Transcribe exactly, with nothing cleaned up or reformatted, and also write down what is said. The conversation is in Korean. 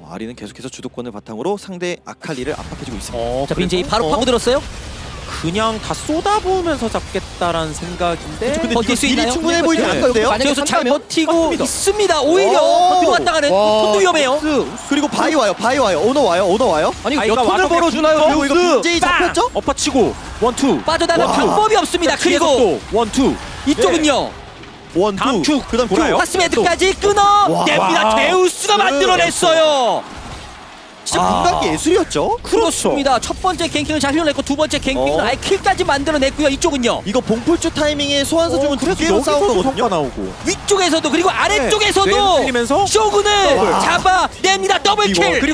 아리는 계속해서 주도권을 바탕으로 상대 아칼리를 압박해주고 있습니다. 어, 자 빈제이 그래서, 바로 어, 파고들었어요. 그냥 다 쏟아부으면서 잡겠다라는 생각인데 근데 버틸 이거 수 딜이 있나요? 충분해 보이지 네. 않는데요? 만약에 여기서 잘 한다면? 버티고 맞습니다. 있습니다. 오히려 오. 들어왔다가는 와. 손도 위험해요. 그리고 바이 와요, 바이 와요, 오너 와요, 오너 와요. 아니 아이가 몇 톤을 와서 벌어주나요? 그리고 이거 빈제이 잡혔죠? 엎어치고 원투 빠져나갈 와. 방법이 없습니다. 그리고 또 원투 이쪽은요. 원, 다음 투, 큐 그다음 돌아요. 큐. 파스메드까지 끊어냅니다. 와. 제우스가 만들어냈어요. 진짜 아. 문각이 예술이었죠? 그렇습니다. 첫 번째 갱킹을 잘 흘러냈고 두 번째 갱킹은 어. 아예 킬까지 만들어냈고요. 이쪽은요. 이거 봉풀주 타이밍에 소환사 주면 두 개로 싸운 여기서도 거거든요. 성과 나오고 위쪽에서도 그리고 뇌를 아래쪽에서도 때리면서 쇼군을 와. 잡아냅니다. 더블킬. 그리고